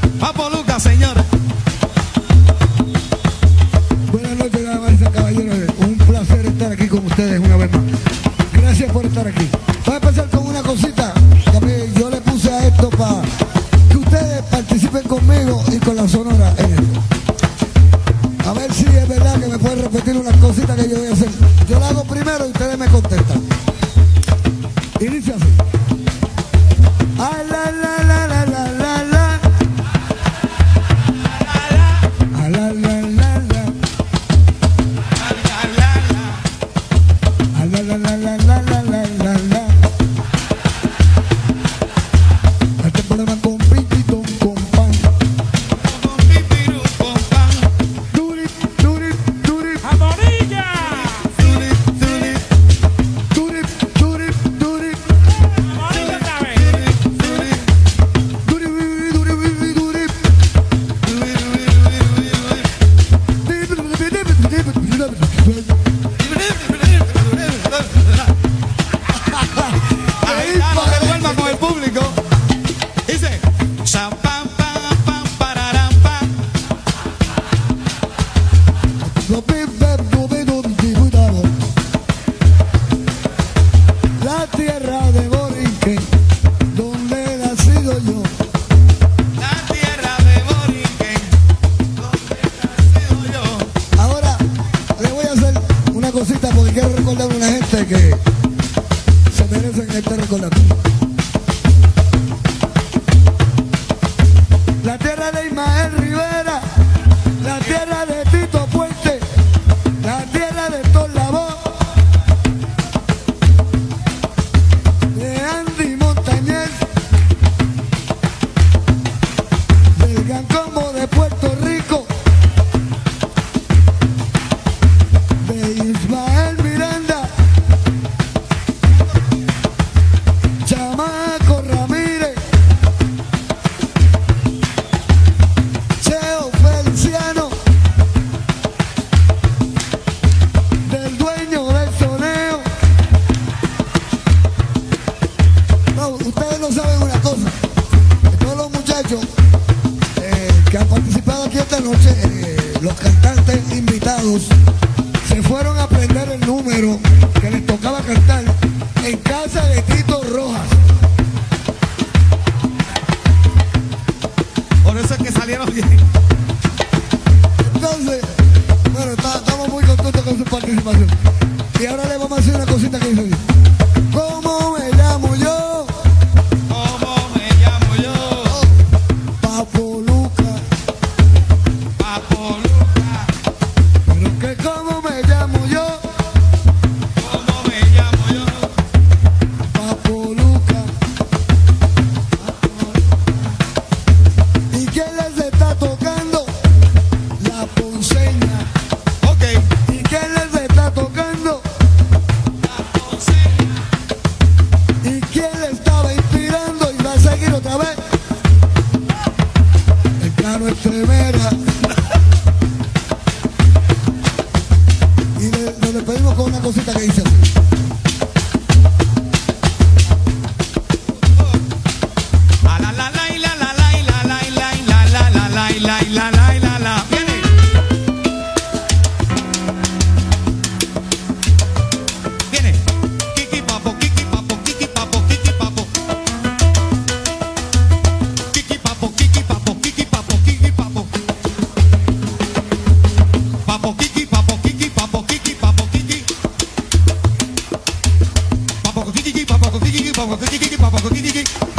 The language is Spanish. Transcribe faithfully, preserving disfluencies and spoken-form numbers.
Papo Lucas, señores. Buenas noches, damas y caballeros. Un placer estar aquí con ustedes una vez más. Gracias por estar aquí. Voy a empezar con una cosita. Yo le puse a esto para que ustedes participen conmigo y con la Sonora en esto. A ver si es verdad que me pueden repetir unas cositas que yo voy a hacer. Yo la hago primero y ustedes me contestan. Inicia así. Ah, la, la, la, la, la, la, la. Ah, la, la, la, la. Ah, la, la, la, la, la, la, la, la, la. Este problema con pipitón, con pan. Con pipirú, con pan. Duri, duri, duri. ¡Amonilla! Duri, duri, Duri, duri, duri. ¡Amonilla otra vez! duri, Duri, duri, duri, duri, duri. duri, duri, duri, duri. Ahí estamos, que duerma con el público. Dice, cham, pam, pam, pam, pararam, pam. La tierra de Borinquen, donde he nacido yo. La tierra de Borinquen, donde he nacido yo. Ahora le voy a hacer una cosita porque quiero recordar a una gente que se merecen este recordatorio. La tierra de Ismael Rivera, la tierra de Tito Puente, la tierra de Héctor Lavoe, de Andy Montañez, del Gran Combo de Puerto Rico, de Ismael Miranda, Chamaco Ramírez, Cheo Feliciano, del dueño del soneo. No, ustedes no saben una cosa, que todos los muchachos eh, que han participado aquí esta noche, eh, los cantantes invitados, se fueron a aprender el número que les tocaba cantar en casa de Tito Rojas. Por eso es que salieron bien. Entonces, bueno, está- estamos muy contentos con su participación. Y ahora le vamos a hacer una cosita que dice así. ¿Cómo me llamo yo? ¿Cómo me llamo yo? Papo Luca. Papo Lucas. Pero que cómo me llamo yo? ¿Cómo me llamo yo? Papo Luca. ¿Y quién les está tocando? La ponceña. Ok. ¿Y quién les está tocando? La ponceña. ¿Y quién le estaba inspirando? Y va a seguir otra vez. El Cano Estremera. Y le- nos despedimos con una cosita que dice así. A la la la y la la la y la la y la y la la la la y la y la la y la la. Viene. Viene. Kiki papo, kiki papo, kiki papo, kiki papo. Kiki papo, kiki papo, kiki papo, kiki papo. Papo, kiki papo, kiki papo, kiki papo, kiki. Papo, kiki, papo, kiki, papo, kiki, papo, kiki, papo, kiki.